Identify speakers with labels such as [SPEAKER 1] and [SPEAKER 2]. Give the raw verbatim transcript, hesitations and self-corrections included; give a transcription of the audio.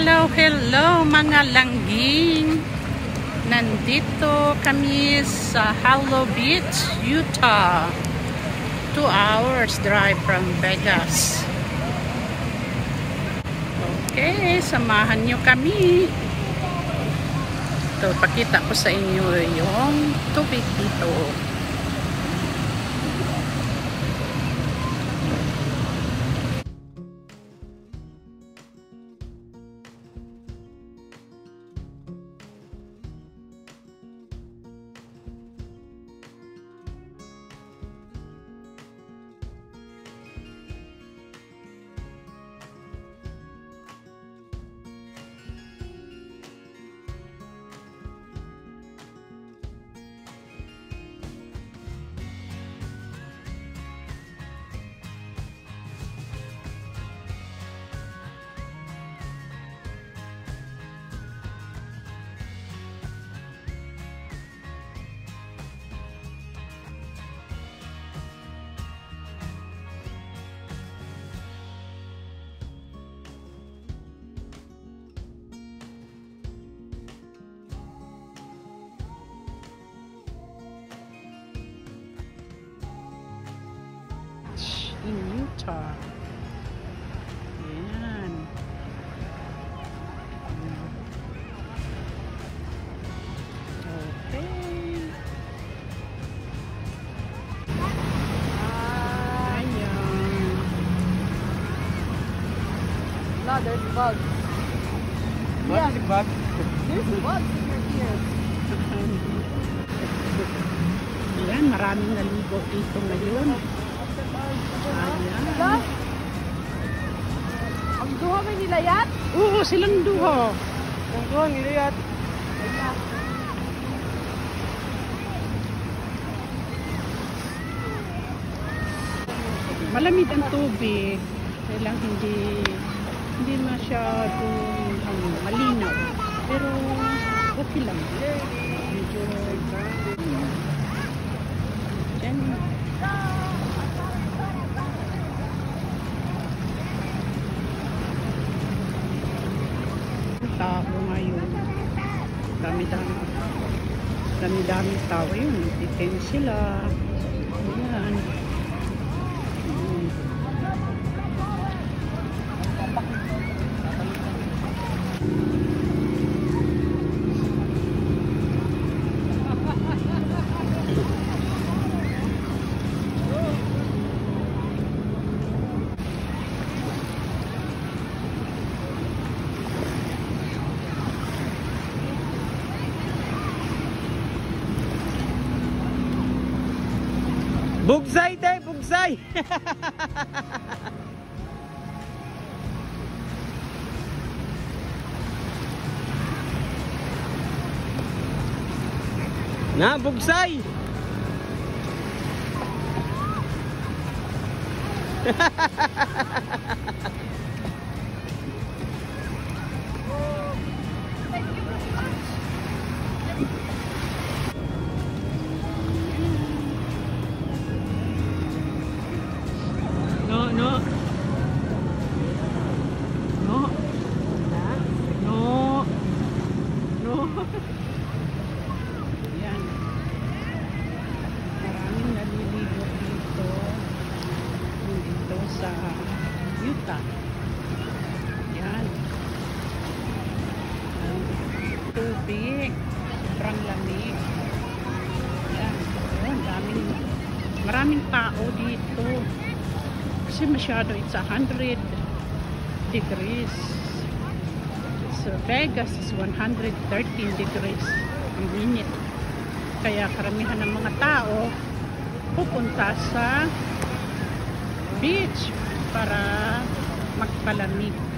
[SPEAKER 1] Hello, hello mga langging. Nandito kami sa Hallow Beach, Utah. Two hours drive from Vegas. Okay, samahan nyo kami. Ito, pakita ko sa inyo yung tubig dito. In Utah. Ayan. Okay. Ayan.
[SPEAKER 2] No, there's bugs.
[SPEAKER 3] What
[SPEAKER 2] Yeah.
[SPEAKER 3] is it, bug?
[SPEAKER 2] There's bugs in your ears.
[SPEAKER 1] Ayan, maraming naligo dito ngayon.
[SPEAKER 2] Diba? Ang duha may nilayat?
[SPEAKER 1] Oo, silang duho.
[SPEAKER 3] Ang doon, niliyat.
[SPEAKER 1] Malamig ang tubig. Kailang hindi hindi masyadong ano, malinaw. Pero okay lang. Medyo hmm. Diyan. Tao ngayon. Dami-dami. Dami-dami tao yun. Titin sila. Ayan. Hmm.
[SPEAKER 3] Bugsay day, bugsay. Na, bugsay. No, no. No. No. No.
[SPEAKER 1] Yan. Maraming naliligo dito. Dito sa Utah. Yan. Ang tubig. Sobrang lamig. Yan. Yan. Daming, maraming tao dito. Kasi masyado, it's one hundred degrees. So Vegas is one hundred thirteen degrees ang init. Kaya karamihan ng mga tao pupunta sa beach para magpalamig.